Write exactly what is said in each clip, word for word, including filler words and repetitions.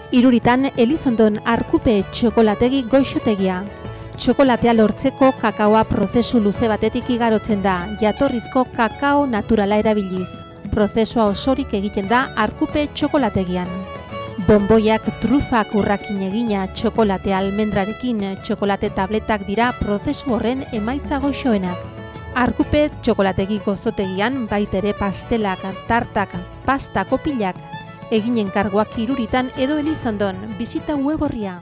Iruritan Elizondon Arkupe txokolategi goixotegia. Txokolatea lortzeko kakaoa prozesu luze batetik igarotzen da, jatorrizko kakao naturala erabiliz. Prozesua osorik egiten da Arkupe txokolategian. Bonboiak, trufak, urrakin egina, txokolate almendrarekin, txokolate tabletak dira prozesu horren emaitza goxoenak. Arkupe txokolategi gozotegian baitere pastelak, tartak, pasta kopilak, eginen karguak Iruritan edo Elizondon, bizita web orria.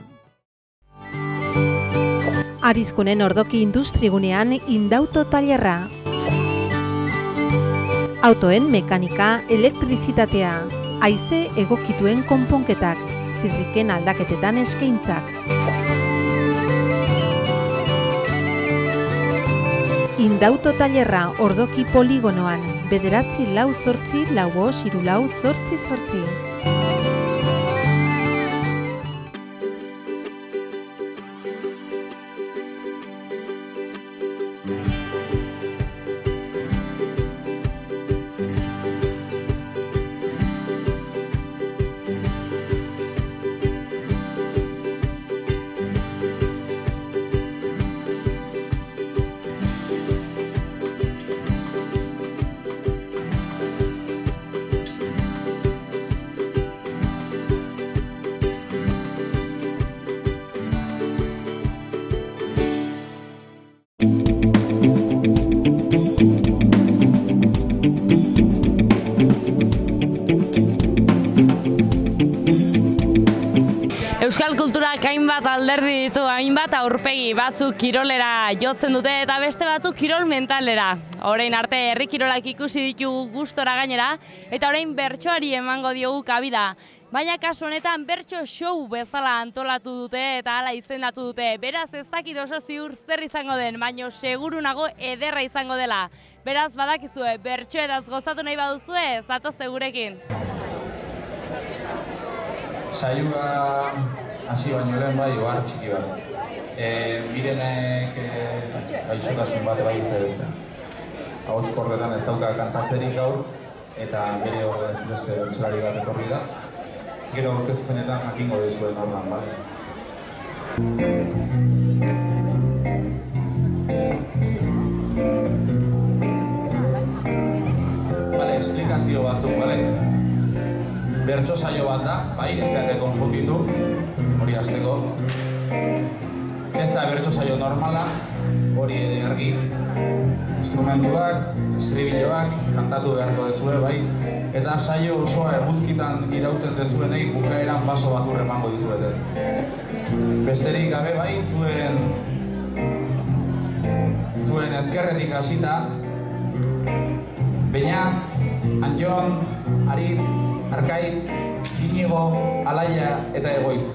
Arizkunen ordoki industrigunean Indauto tailerra. Autoen mekanika, elektrizitatea, haize egokituen konponketak, zirriken aldaketetan eskaintzak. Indauto tailerra ordoki poligonoan, bederatzi lau zortzi, lau bost, hiru lau zortzi zortzi. Euskal kulturak hainbat alderdi ditu, hainbat aurpegi, batzuk kirolera jotzen dute eta beste batzuk kirol mentalera. Orain arte herri kirolak ikusi ditugu gustora gainera eta orain bertsoari emango diogu kabida. Baina kasu honetan bertso show bezala antolatu dute eta hala izendatu dute. Beraz ez dakit oso ziur zer izango den, baina seguru nago ederra izango dela. Beraz badakizue, bertsoetaz gozatu nahi baduzue, zatozte gurekin. Saioa hasi baino lehen bai, ohar txiki bat. Mirenek gaixotasun bat bai izan. Ahotskorretan ez dauka kantatzerik gaur, eta bere ordez beste bertsolari bat etorri da. Gero aurkezpenetan jakingo dizuen ordan, bai. Bale, esplikazio batzuk, bale? Bertso saio bat da, bai, etzeak konfunditu, hori hasteko. Ez da bertso saio normala, hori ere argi. Instrumentuak, estribilloak, kantatu beharko dezue, bai. Eta saio osoa eguzkitan irauten dezuenei bukaeran baso bat urremango dizuete. Besterik gabe, bai, zuen zuen ezkerretik hasita, Beñat, Antjon, Aritz, Arkaitz, Inigo, Alaia eta Egoitz.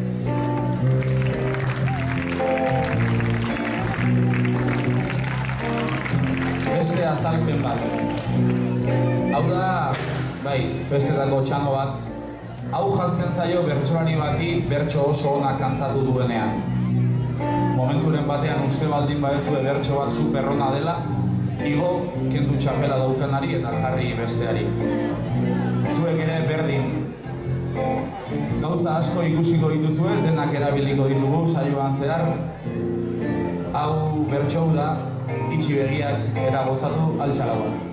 Beste azalpen bat. Hau da, bai, festetako txano bat. Hau jazten zaio bertsolari bati bertso oso ona kantatu duenean. Momenturen batean uste baldin badezue bertso bat superrona dela, igo kendu txapela daukanari eta jarri besteari. Zuek ere berdin. Gauza asko ikusiko dituzue, denak erabiliko ditugu saioan zehar. Hau bertxou da, itxi begiak eta gozatu altxalauak.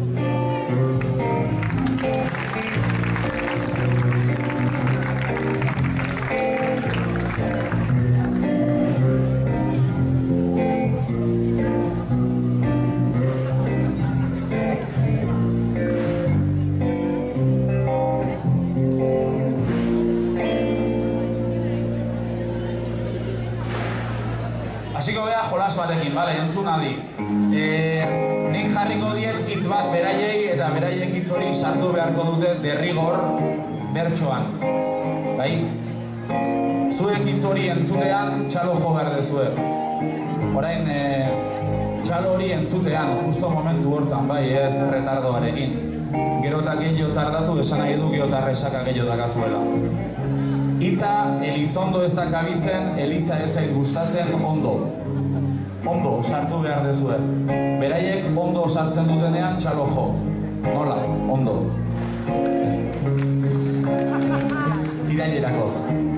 Hasiko geha jolas batekin, bale, entzun adi. Nik jarriko diet hitz bat beraiei eta beraiek hitz hori sartu beharko dute derrigor bertsoan. Bai? Zuek hitz hori entzutean txalo jo behar dezue. Orain, txalo hori entzutean, justo momentu hortan, bai, ez retardoarekin. Gero eta gehiago tardatu esan nahi du gero eta resaka gehiago dakazuela. Hitza Elizondo ez da kabitzen, Eliza ez zait gustatzen ondo. Ondo sartu behar dezue. Beraiek ondo sartzen dutenean txalo jo. Nola, ondo. bidailerako.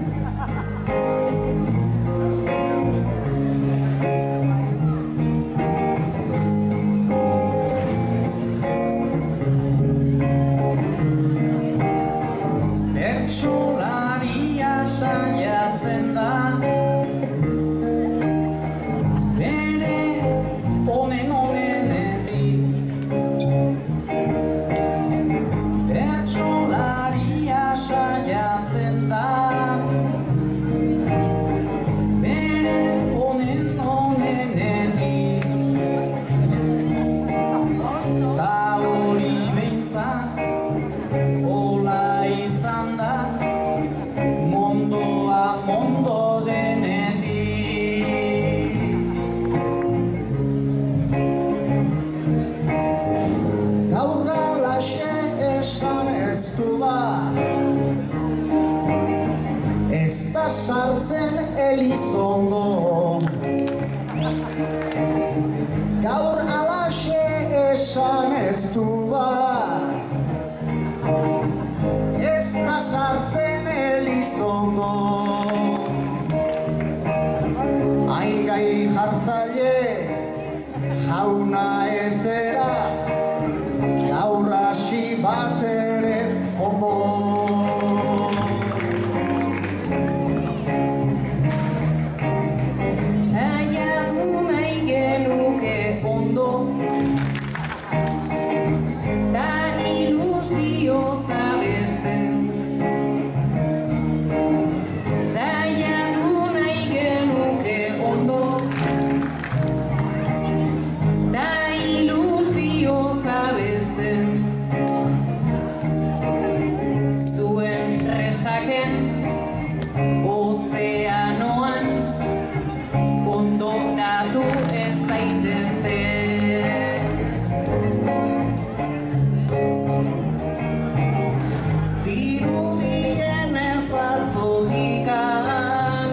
Bertsolaria saiatzen da bere onen onenetik. Bertsolaria saiatzen da bere onen onenetik. Ta hori behintzat hola izan da mondoa mondo denetik. Gaur alaxe esan ez du ba, ez da sartzen Elizondo. Gaur alaxe esan ez du ba, ez da sartzen Elizondo. Aigai jartzaile jauna etzera, gaur hasi bat ere fondo. Saiatu nahi genuke ondo, ta ilusio zabesten. Saiatu nahi genuke ondo, ta ilusio zabesten. Zuen resaken ozeanoan ondoratu ez zaitezte. Dirudien ez atzotikan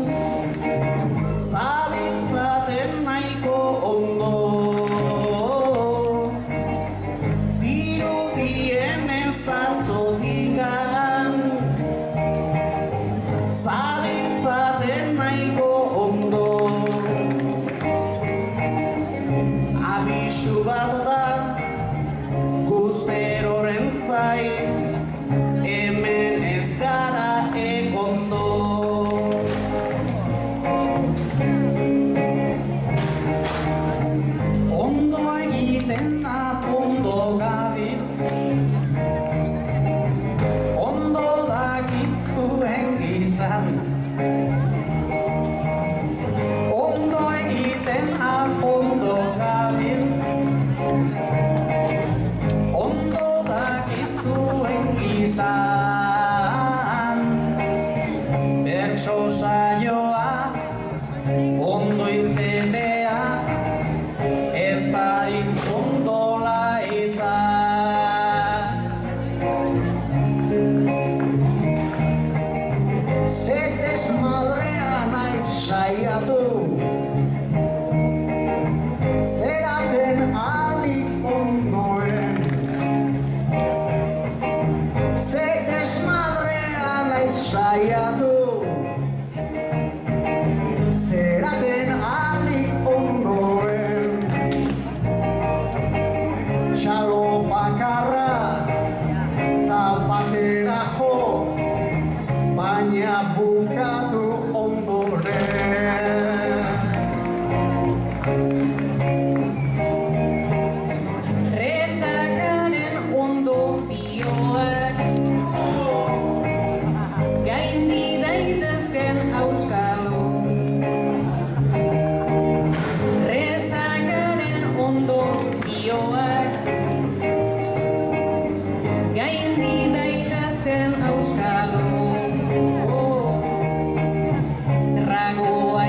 zabiltzaten nahiko ondo. Dirudien ez atzotikan zabiltzaten nahiko ondo. Abisu bat da guzeroren zain, hemen ez gara egondo. Ondo egiten da fondo gabiltz, ondo dakizuen gizan. Ondo egiten da fondo gabiltz, ondo dakizuen gizan. Bertso saioa ondo irtetea ez da inkondola izan. Zetez madrea naiz saiatu, zeraten alik ondoen. Zetez madrea naiz saiatu, zeraten alik ondoen. Txalo bakarra ta batera jo, baina bukatu ondoren. Resakaren ondorioak gaindi daitezken auskalo. Resakaren ondorioak gaindi daitezken auskalo. Tragoa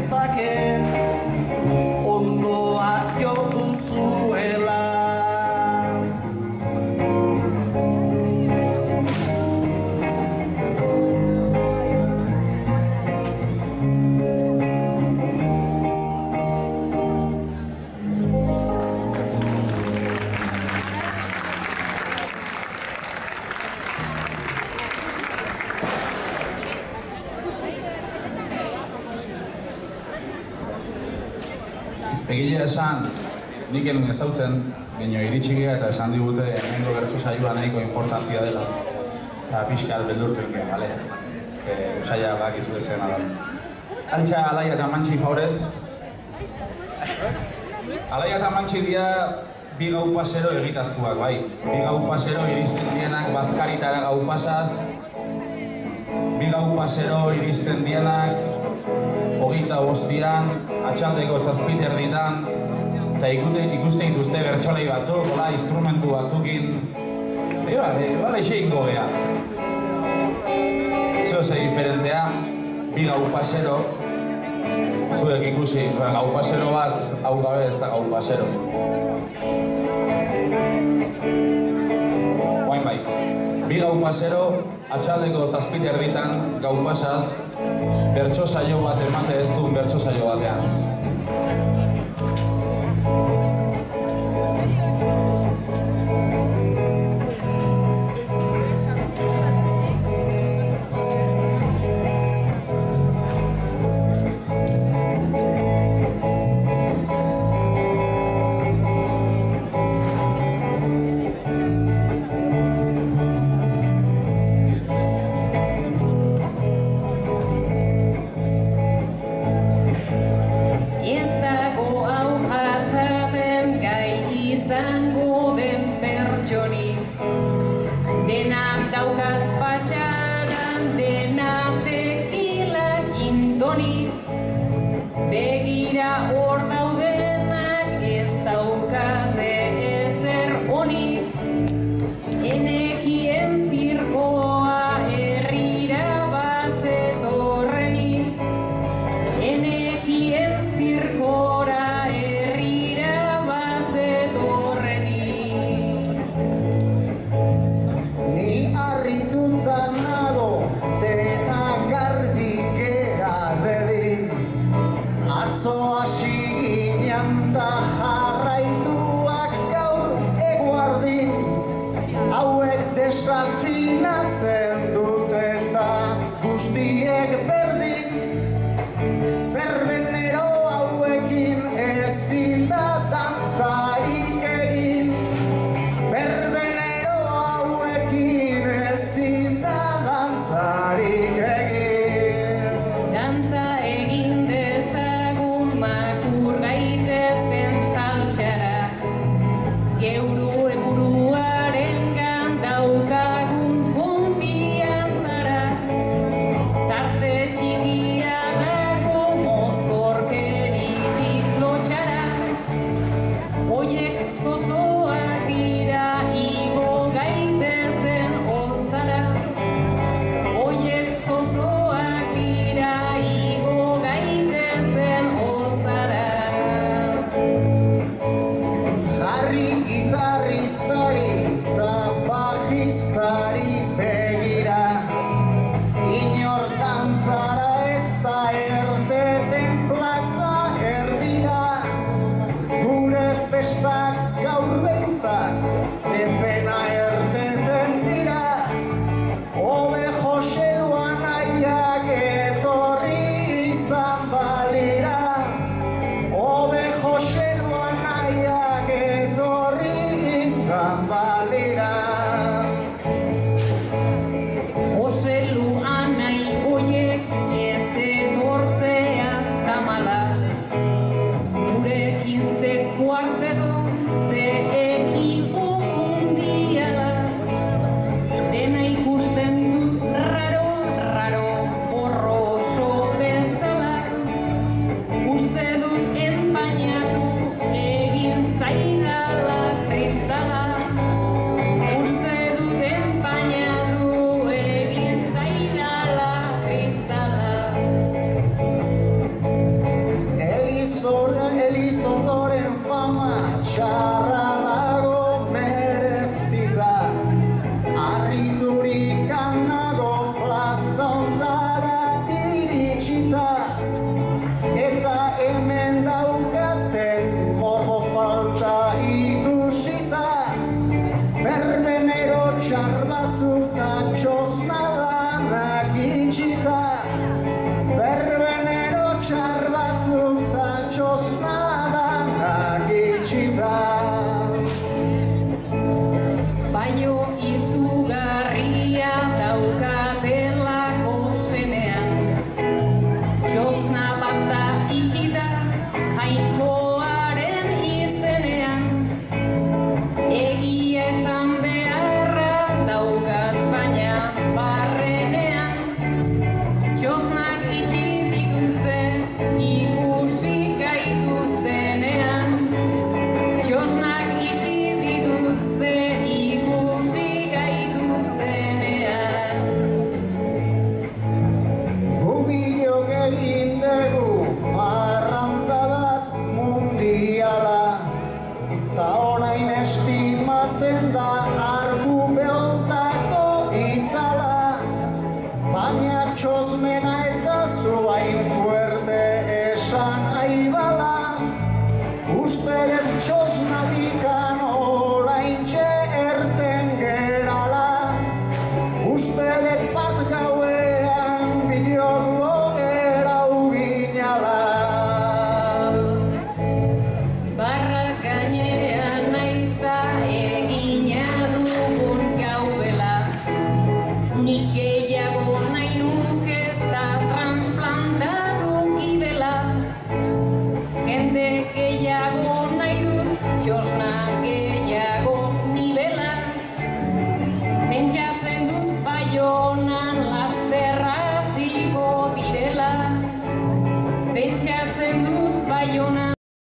genezake ondoa jo duzuela. Egia esan, nik enun ezautzen, baina iritsi gea eta esan digute hemengo bertso saioa nahiko importantia dela. Eta pixkat beldurtu ingea, bale? E, usaila bakizu ezen adan. Altxa, Alaia eta Mantxi favorez. Alaia eta Mantxi dia bi gau pasero egitazkuak, bai. Bi gau pasero iristen dienak bazkaritara gau pasaz. Bi gau pasero iristen dienak hogeita bostian, atxaldeko zazpiter ditan, eta ikuste dituzte bertsolei batzuk, hola, instrumentu batzukin. Eba, bale, xe ingo geha. Zeo ze diferentea, bi gau pasero, zuek ikusi, gau pasero bat, hau gabe ez da gau pasero. Oain bai, bi gau pasero, atxaldeko zazpiter ditan, gau pasaz, bertso saio bat emate ez duen bertso saio batean. Denak daukat patxaran, denak tekila gintonik. Begira hor daudenak ez daukate ezer onik. Enekien zirkoa herrira bazetorrenik. Enekien zirkora herrira bazetorrenik. Ni harrituta nago dena garbi gera dedin. Atzo hasi ginen ta jarraituak gaur eguardin. Hauek desafinatzen dute eta guztiek berdin. Berbenero hauekin ezin da dantzarik egin. Berbenero hauekin ezin da dantzarik egin. Dantza egin dezagun makur gaitezen saltxara. Geuru buruarengan daukagun konfiantzara. Tarte txarra dago merezita, harriturik nago plaza ondara iritsita, eta hemen daukaten morbo falta ikusita, berbenero txar batzuk ta txosna danak itxita, berbenero txar batzuk ta txosna danak itxita. Faio izugarria daukatelako zenean, txosna bat da itxita jainkoaren izenean, egia esan beharra daukat baina barrenean, txosnak itxi dituzte ikusi gaituztenean, txosnak itxi dituzte ikusi gaituztenean. Gubilok egin dugu parranda bat mundiala, ta orain estimatzen da Arkupe ontako itzala, baina txosmena etzazu hain fuerte esan aibala, uste dut txosnatikan oraintxe erten gerala, uste dut bat gauean bideok logera uginala. Barra gainean naiz da egina dugun gaubela, nik gehiago nahi nuke eta transplantatu kibela, jende gehiago nahi dut txosna